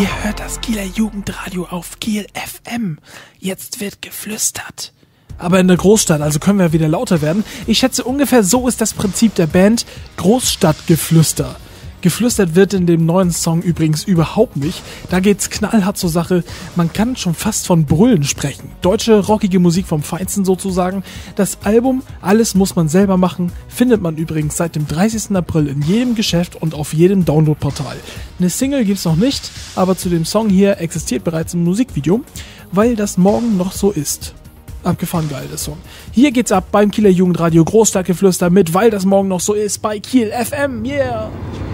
Ihr hört das Kieler Jugendradio auf Kiel FM. Jetzt wird geflüstert. Aber in der Großstadt, also können wir wieder lauter werden. Ich schätze, ungefähr so ist das Prinzip der Band Großstadtgeflüster. Geflüstert wird in dem neuen Song übrigens überhaupt nicht. Da geht's knallhart zur Sache. Man kann schon fast von Brüllen sprechen. Deutsche, rockige Musik vom Feinsten sozusagen. Das Album Alles muss man selber machen findet man übrigens seit dem 30. April in jedem Geschäft und auf jedem Downloadportal. Eine Single gibt's noch nicht, aber zu dem Song hier existiert bereits ein Musikvideo, weil das morgen noch so ist. Abgefahren geil, der Song. Hier geht's ab beim Kieler Jugendradio Großstadtgeflüster mit Weil das morgen noch so ist bei Kiel FM. Yeah!